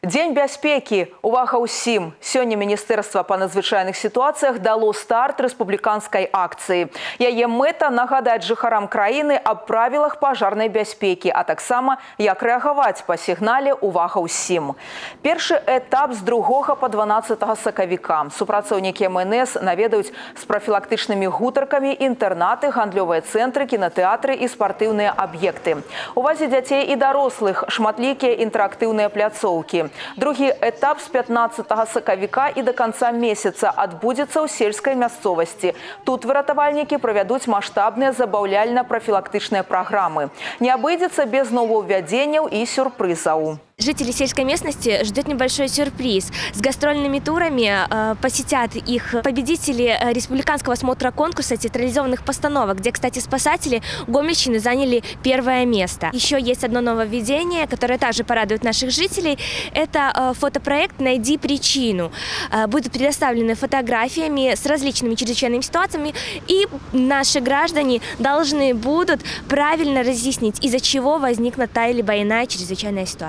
Дзень бяспекі. Увага ўсім. Сёння Міністэрства па надзвычайных сітуацыях дало старт рэспубліканскай акцыі. Яе мэта нагадаць жыхарам краіны аб правілах пажарнай бяспекі, а таксама як рэагаваць па сігнале «Увага ўсім». Першы этап з 2 па 12 сакавіка. Супрацоўнікі МНС наведаюць з прафілактычнымі гутаркамі інтэрнаты, гандлёвыя цэнтры, кінатэатры і спартыўныя аб'екты. Увазе дзяцей і дарослых шматлікія інтэрактыўныя пляцоўкі. Другі этап з 15 сакавіка і до конца месяца адбудзецца ў сельскай мясцовасці. Тут выратавальнікі правядуць маштабныя забаўляльна-прафілактычныя праграмы. Не абыдзецца без новаўвядзенняў і сюрпрызаў. Жители сельской местности ждет небольшой сюрприз. С гастрольными турами посетят их победители республиканского смотра конкурса театрализованных постановок, где, кстати, спасатели Гомельщины заняли первое место. Еще есть одно нововведение, которое также порадует наших жителей. Это фотопроект «Найди причину». Будут предоставлены фотографиями с различными чрезвычайными ситуациями, и наши граждане должны будут правильно разъяснить, из-за чего возникла та либо иная чрезвычайная ситуация.